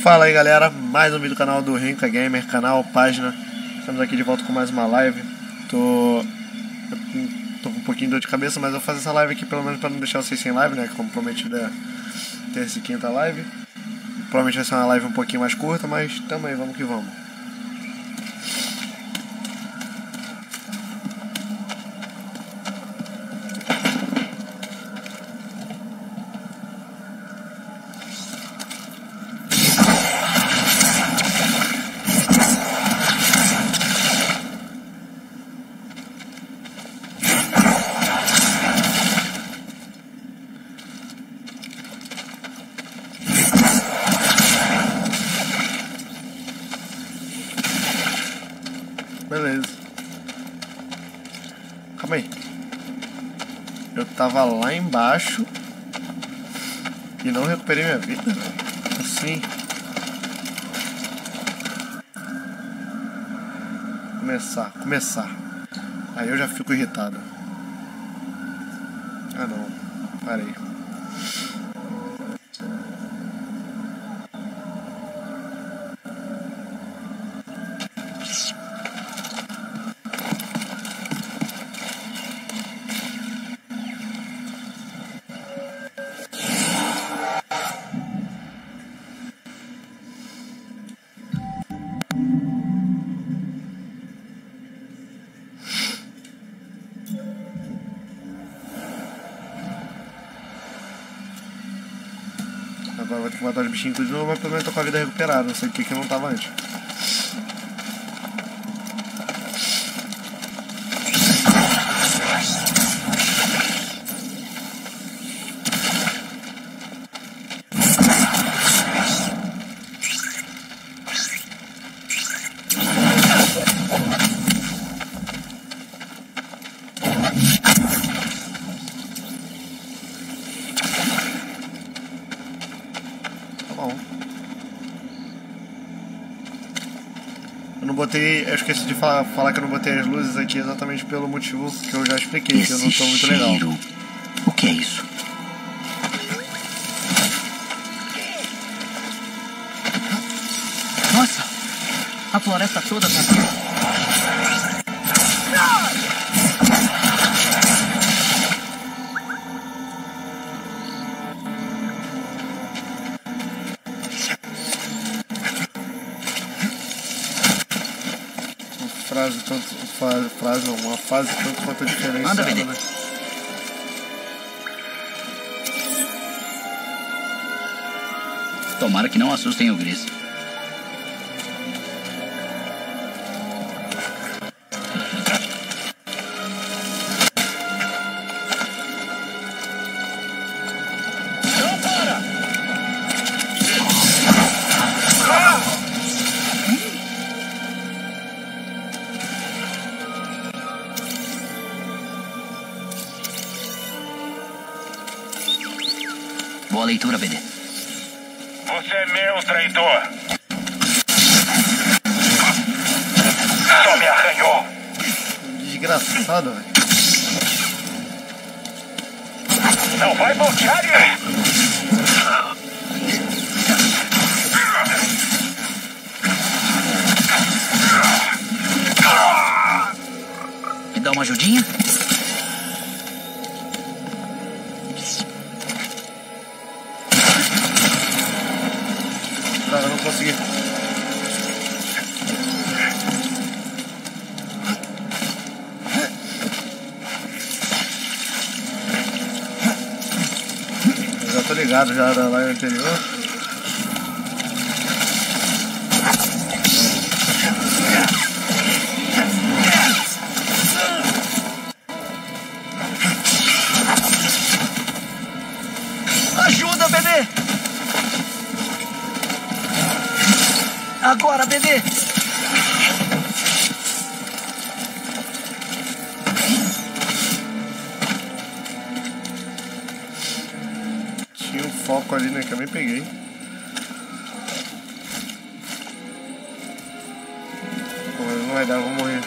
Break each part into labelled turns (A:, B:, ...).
A: Fala aí galera, mais um vídeo do canal do Rinca Gamer, canal, página. Estamos aqui de volta com mais uma live. Tô com um pouquinho de dor de cabeça, mas eu vou fazer essa live aqui pelo menos para não deixar vocês sem live, né? Como prometido é terça e quinta live. Provavelmente vai ser uma live um pouquinho mais curta, mas também vamos que vamos. Beleza. Calma aí. Eu tava lá embaixo e não recuperei minha vida, velho. Assim. Começar. Aí eu já fico irritado. Ah não. Parei. Agora vou ter que matar os bichinhos tudo de novo, mas pelo menos tô com a vida recuperada. Não sei o que eu não tava antes. Eu esqueci de falar que eu não botei as luzes aqui exatamente pelo motivo que eu já expliquei, que eu não tô muito legal.
B: O que é isso? Nossa! A floresta toda tá aqui.
A: Uma fase tanto quanto diferenciada, né?
B: Tomara que não assustem o Gris. Boa leitura, BD.
C: Você é meu, traidor. Só me arranhou.
A: Desgraçado, velho.
C: Não vai bloquear ele.
B: Me dá uma ajudinha?
A: Eu não consegui. Eu já tô ligado já da live anterior.
B: Ajuda, bebê! Agora, bebê!
A: Tinha um foco ali, né? Que eu nem peguei. Mas não vai dar, eu vou morrer.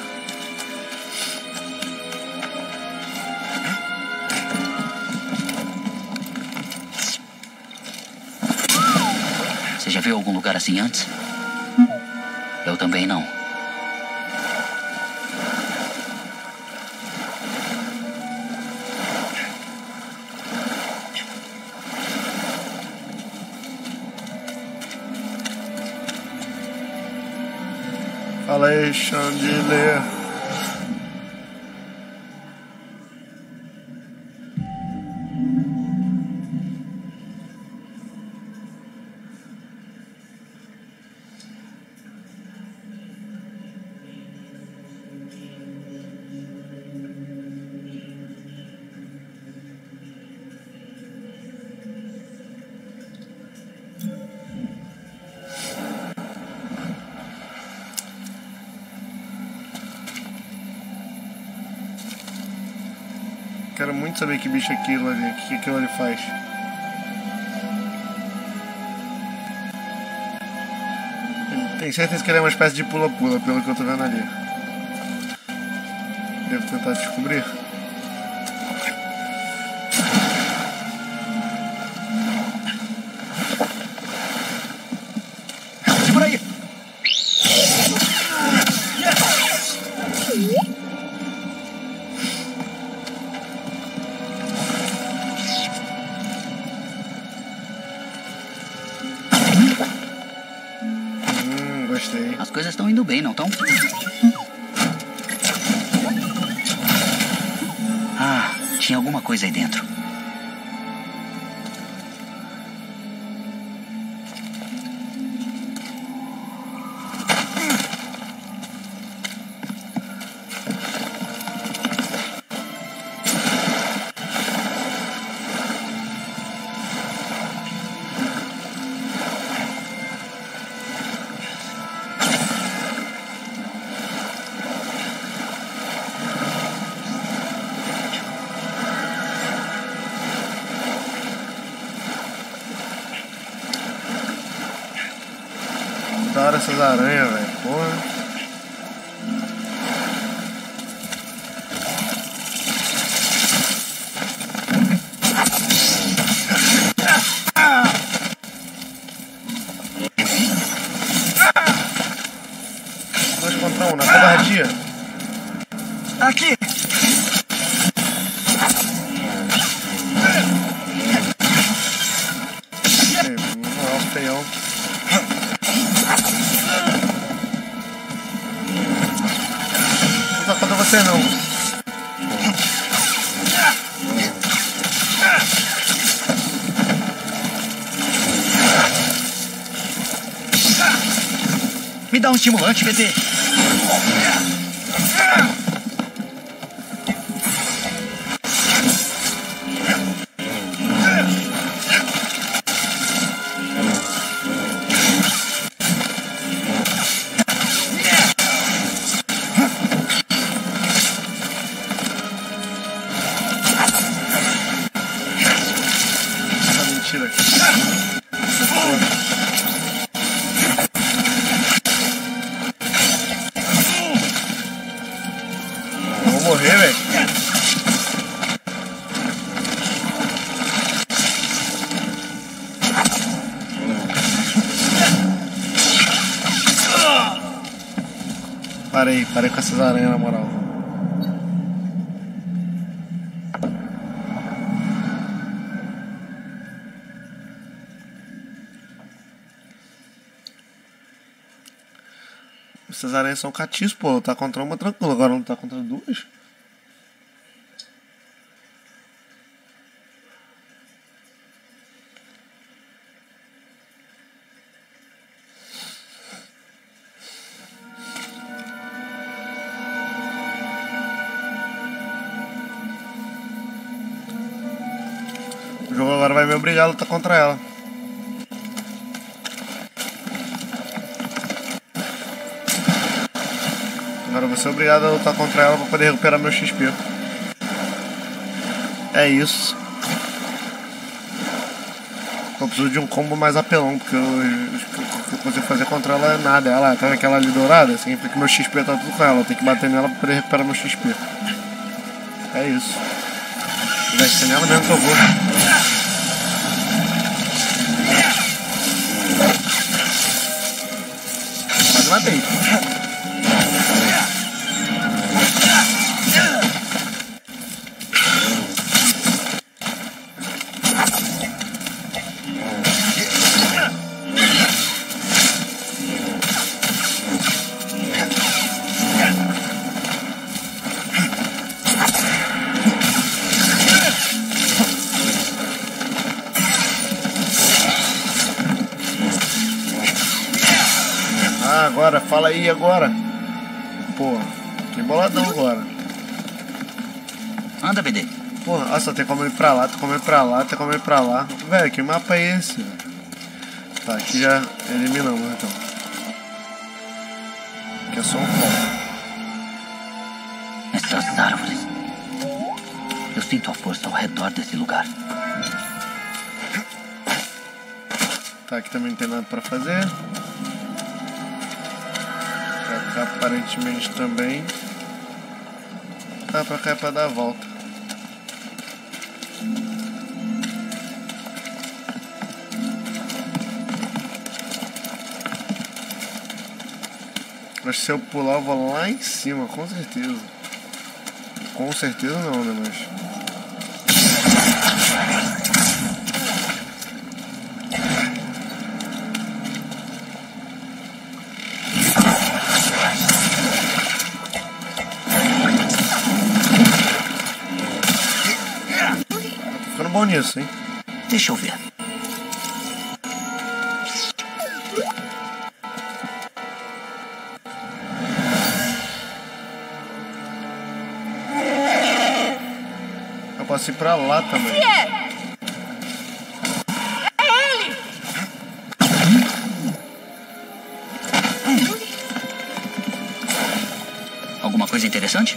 B: Já viu viu algum lugar assim antes? Eu também não.
A: Fala aí, Chandelier. Quero muito saber que bicho é aquilo ali, o que aquilo ali faz. Tenho certeza que ele é uma espécie de pula-pula, pelo que eu tô vendo ali. Devo tentar descobrir.
B: Segura aí!
A: Gostei.
B: As coisas estão indo bem, não estão? Ah, tinha alguma coisa aí dentro.
A: Da hora essas aranhas, velho. Porra. Dois contra um, na covardia.
B: Aqui!
A: Não é um feião. Não tá contra você não.
B: Me dá um estimulante, BT.
A: Essa mentira. Eu vou morrer, velho. Parei com essas aranhas na moral. Essas aranhas são catis, pô. Tá contra uma tranquilo, agora não tá contra duas. O jogo agora vai me obrigar a lutar contra ela. Agora eu vou ser obrigado a lutar contra ela pra poder recuperar meu XP. É isso. Eu preciso de um combo mais apelão, porque eu consigo fazer contra ela é nada. Ela tá naquela ali dourada, significa que meu XP tá tudo com ela. Eu tenho que bater nela pra poder recuperar meu XP. É isso. Vai ser nela mesmo que eu vou. matei. Agora, fala aí agora. Pô, que boladão agora.
B: Anda, BD.
A: Pô, nossa, tem como ir pra lá, tem como ir pra lá, tem como ir pra lá. Velho, que mapa é esse? Tá, aqui já eliminamos então. Aqui é só um foco.
B: Essas árvores. Eu sinto a força ao redor desse lugar.
A: Tá, aqui também não tem nada pra fazer. Pra cá aparentemente também. Tá, pra cá é pra dar a volta. Acho que se eu pular eu vou lá em cima, com certeza. Com certeza não, né, mas... Ficando bom nisso, hein?
B: Deixa eu ver.
A: Eu posso ir pra lá também.
B: Alguma coisa interessante?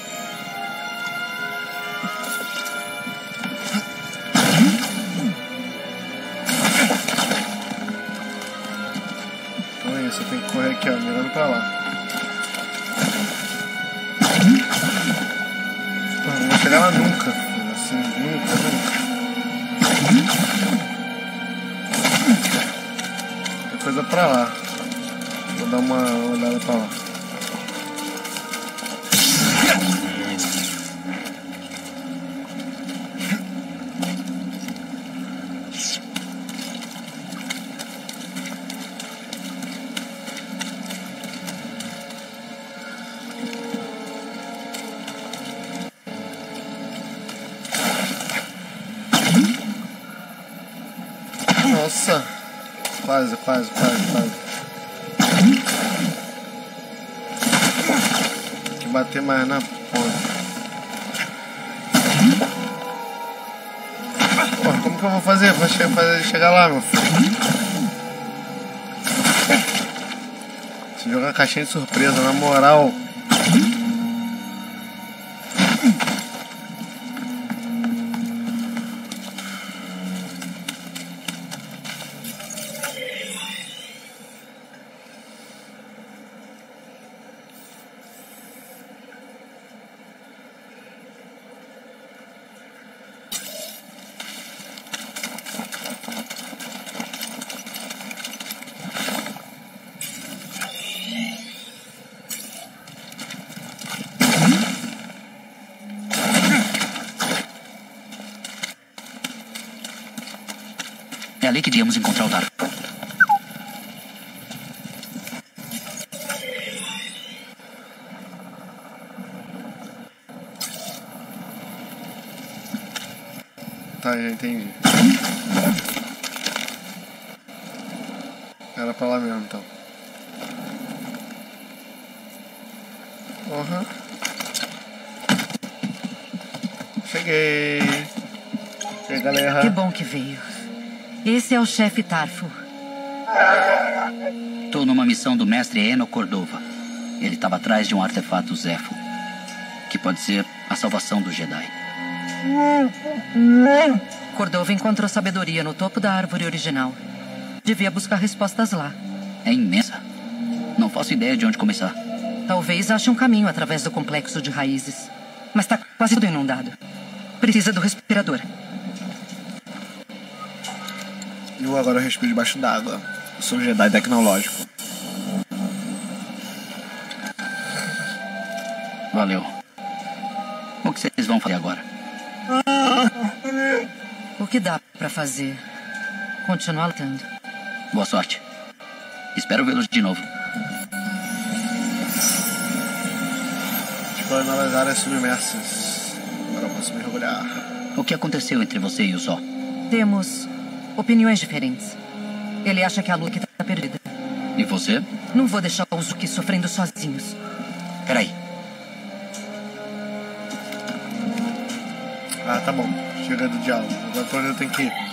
A: Então é isso, eu tenho que correr aqui, ó, mirando pra lá. Não vou chegar lá nunca, filho, assim, nunca. Tem coisa pra lá. Vou dar uma olhada pra lá. Nossa, quase. Tem que bater mais na ponta. Pô, como que eu vou fazer pra chegar lá, meu filho? Se jogar caixinha de surpresa, na moral.
B: É ali que devíamos encontrar o Dark.
A: Tá, já entendi. Era pra lá mesmo, então. Uhum. Cheguei, galera.
D: Que bom que veio. Esse é o chefe Tarfo.
B: Tô numa missão do mestre Eno Cordova. Ele estava atrás de um artefato Zepho, que pode ser a salvação do Jedi.
D: Cordova encontrou sabedoria no topo da árvore original. Devia buscar respostas lá.
B: É imensa. Não faço ideia de onde começar.
D: Talvez ache um caminho através do complexo de raízes. Mas tá quase tudo inundado. Precisa do respirador.
A: Eu agora respiro debaixo d'água. Eu sou um Jedi tecnológico.
B: Valeu. O que vocês vão fazer agora?
D: O que dá pra fazer? Continuar lutando.
B: Boa sorte. Espero vê-los de novo.
A: Explore novas áreas submersas. Agora eu posso mergulhar.
B: O que aconteceu entre você e o Zó?
D: Temos opiniões diferentes. Ele acha que a Luke tá perdida.
B: E você?
D: Não vou deixar os Zuki sofrendo sozinhos.
B: Peraí.
A: Ah, tá bom. Chega do diálogo. Agora pra onde eu tenho que ir?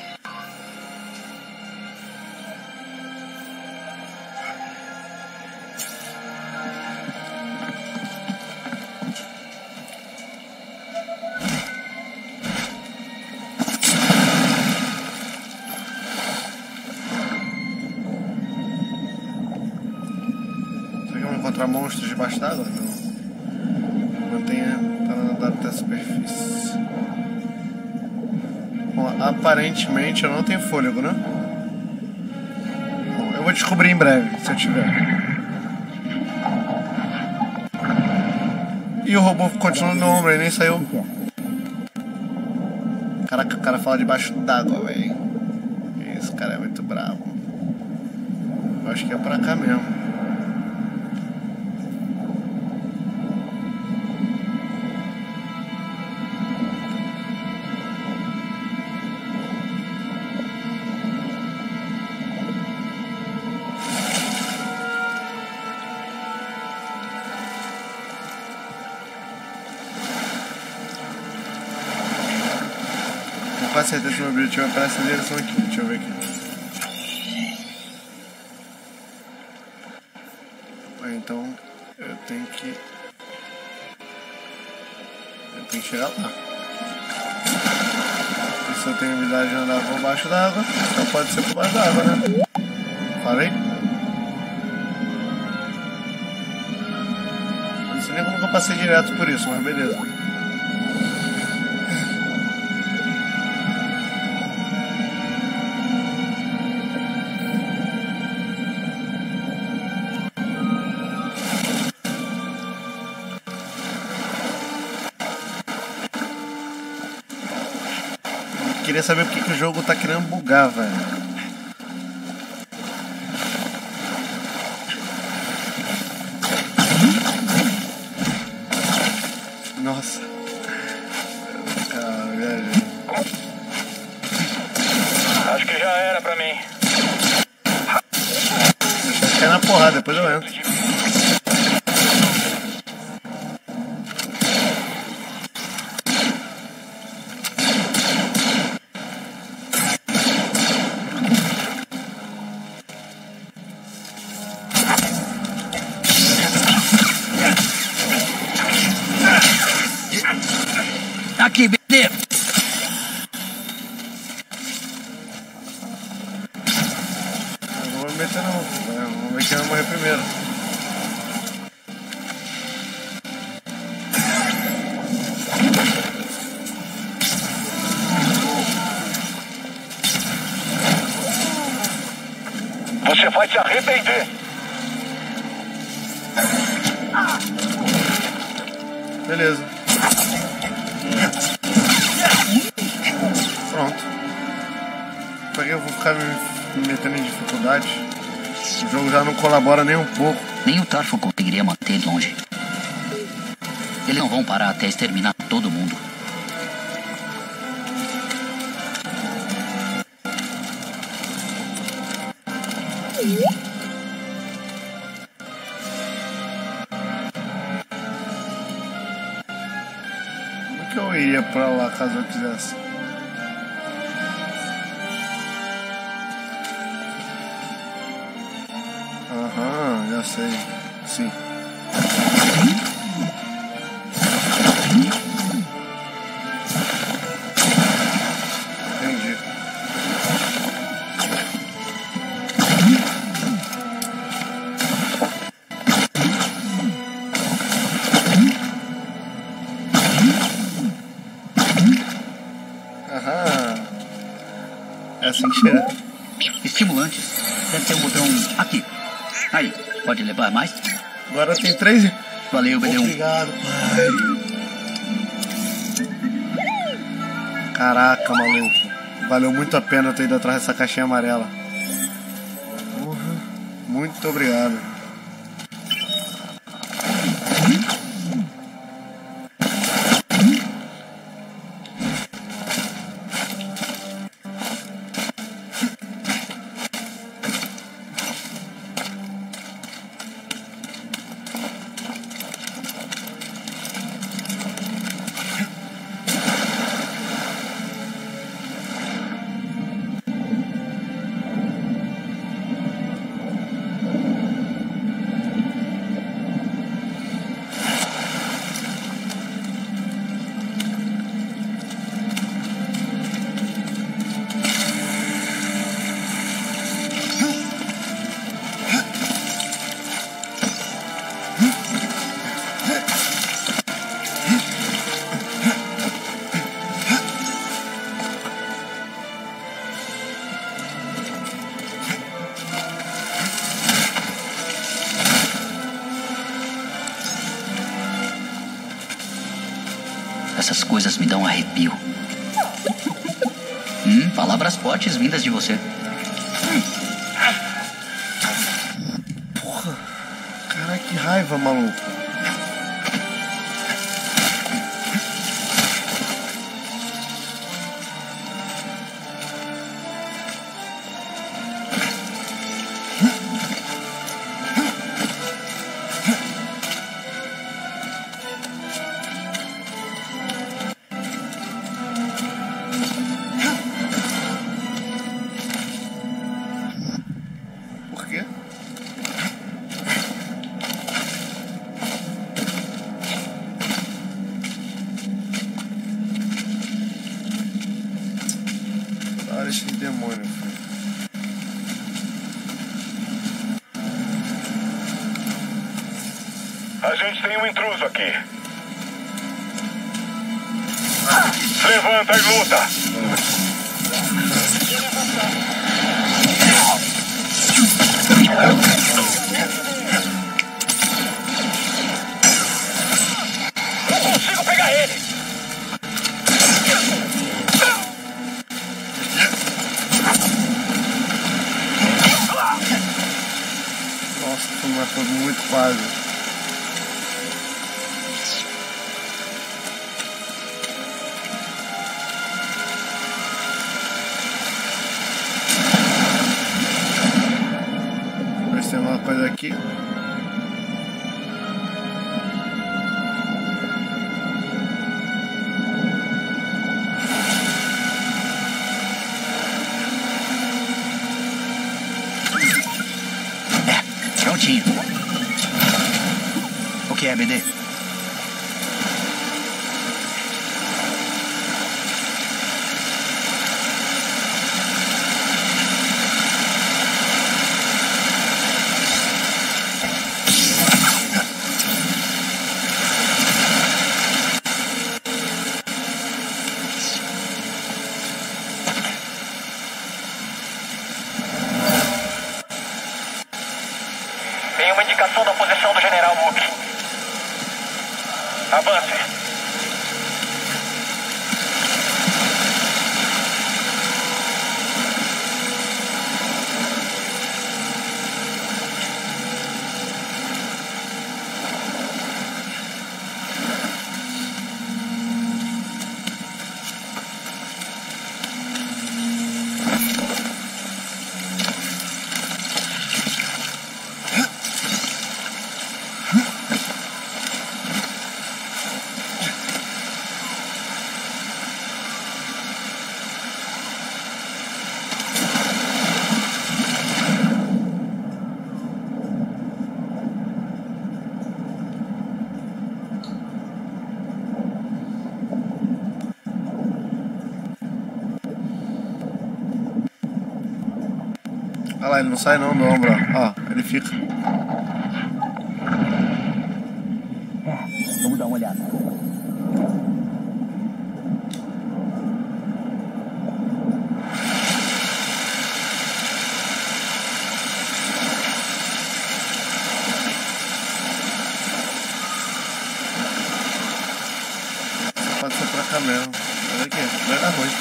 A: Encontrar monstros debaixo d'água? Não. Mantenha para nadar até a superfície. Bom, aparentemente eu não tenho fôlego, né? Bom, eu vou descobrir em breve, se eu tiver. E o robô continua no ombro, ele nem saiu. Caraca, o cara fala debaixo d'água, velho. Esse cara é muito bravo. Eu acho que é pra cá mesmo. Com certeza que meu objetivo é para essa direção aqui. Deixa eu ver aqui. Então eu tenho que chegar lá. E se eu tenho habilidade de andar por baixo d'água, então pode ser por baixo d'água, né? Falei? Não sei nem como que eu passei direto por isso, mas beleza. Queria saber por que o jogo tá querendo bugar, velho. Nossa. Cara, velho.
C: Acho que já era pra mim.
A: Deixa eu cair na porrada, depois eu entro.
B: Aqui, beleza.
A: Eu não vou me meter não. Vamos ver quem vai morrer primeiro.
C: Você vai se arrepender.
A: Beleza. Pronto. Pra que eu vou ficar me metendo em dificuldade? O jogo já não colabora nem um pouco.
B: Nem o Tarfo conseguiria manter ele longe. Eles não vão parar até exterminar todo mundo.
A: Como que eu iria pra lá caso eu quisesse? Aham, já sei. Sim. Entendi. Aham. É assim que chega.
B: Estimulantes. Deve ter um botão aqui. Aí, pode levar mais?
A: Agora tem 3.
B: Valeu, BD1.
A: Obrigado, pai. Caraca, maluco. Valeu muito a pena eu ter ido atrás dessa caixinha amarela. Porra. Muito obrigado.
B: Essas coisas me dão arrepio. Palavras fortes vindas de você.
A: Porra. Caraca, que raiva, maluco. Esse demônio, filho.
C: A gente tem um intruso aqui. Levanta e luta! Não consigo pegar ele!
A: Mas foi muito quase. Vai ser uma coisa aqui.
B: Prontinho. O que é, BD?
C: Tem uma indicação da posição do General Mook. Avance.
A: Olha lá, ele não sai não do ombro, ó. Ele fica.
B: Vamos dar uma olhada.
A: Tá mesmo. Olha aqui, vai dar ruim.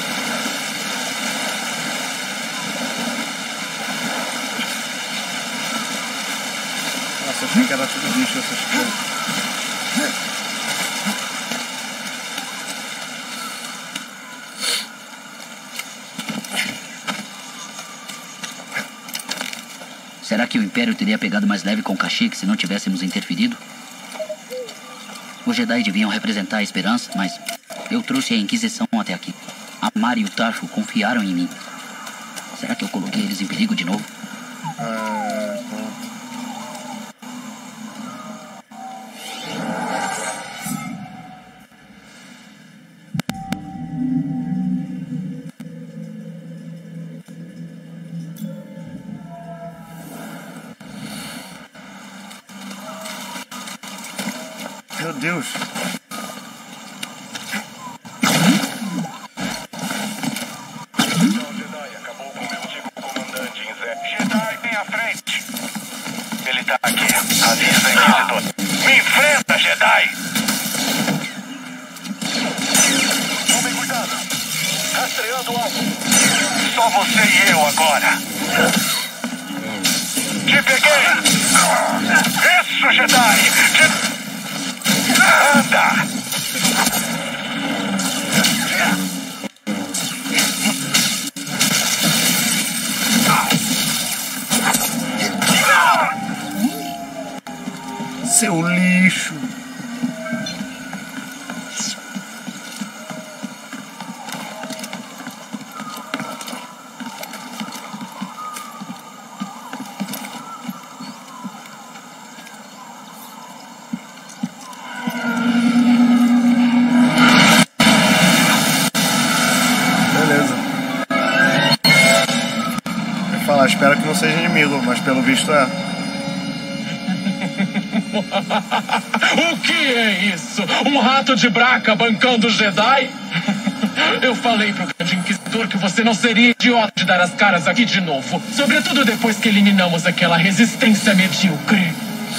A: Nossa, achei que era tudo bicho essas coisas.
B: Será que o Império teria pegado mais leve com Kashyyyk se não tivéssemos interferido? Os Jedi deviam representar a esperança, mas eu trouxe a Inquisição até aqui. A Mari e o Tarfo confiaram em mim. Será que eu coloquei eles em perigo de novo?
A: Meu Deus.
C: Jedi acabou com meu antigo comandante em Zé. Jedi, vem à frente. Ele tá aqui. Avisa, Inquisidor. Me enfrenta, Jedi! Tomem cuidado. Rastreando o alvo. Só você e eu agora. Te peguei! Isso, Jedi! Anda!
A: Seu lixo. Beleza. Vou falar, espero que não seja inimigo, mas pelo visto é.
E: O que é isso? Um rato de braca bancando Jedi? Eu falei pro grande Inquisidor que você não seria idiota de dar as caras aqui de novo. Sobretudo depois que eliminamos aquela resistência medíocre.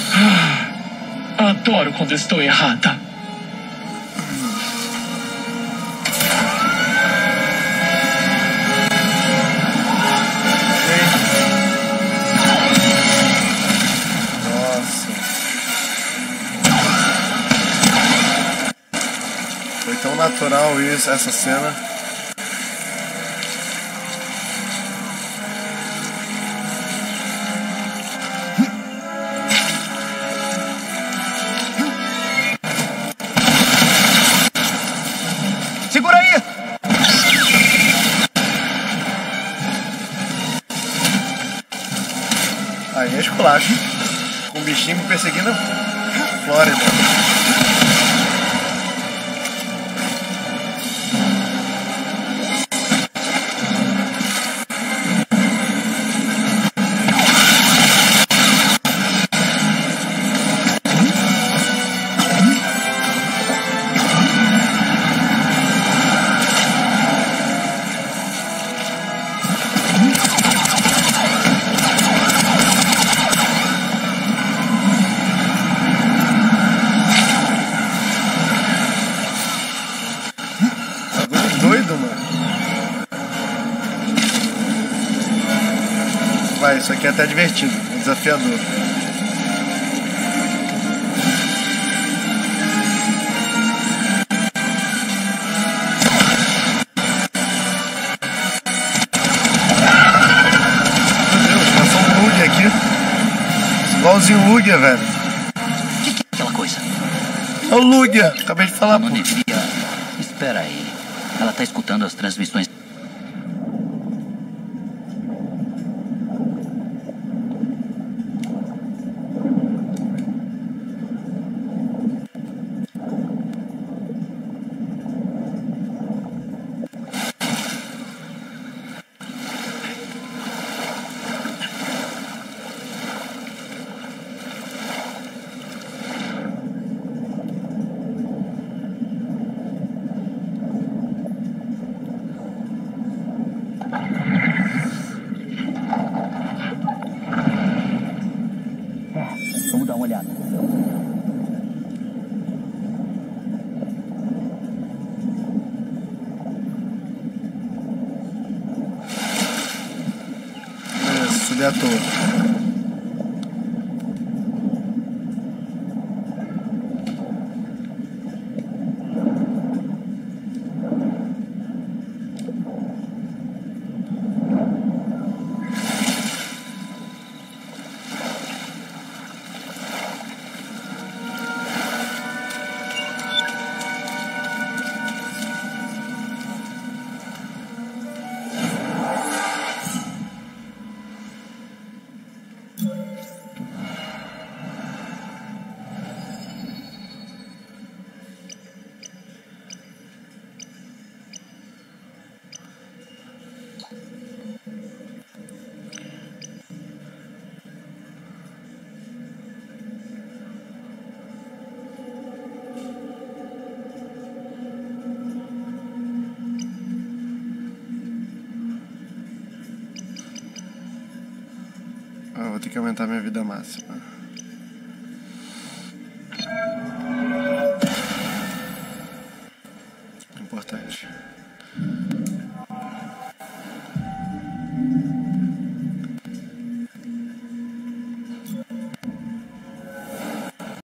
E: Adoro quando estou errada.
A: Foi tão natural isso, essa cena. Segura aí! Aí é esculacho. Com um bichinho perseguindo a Flórida. Doido, mano. Vai, isso aqui é até divertido, desafiador. Meu Deus, passou um Lugia aqui. Igualzinho o Lugia, velho.
B: O que é aquela coisa?
A: É o Lugia, acabei de falar,
B: Não
A: pô.
B: devia... Espera aí. Ela tá escutando as transmissões. Vamos dar uma olhada.
A: XP à toa. Vou ter que aumentar minha vida máxima.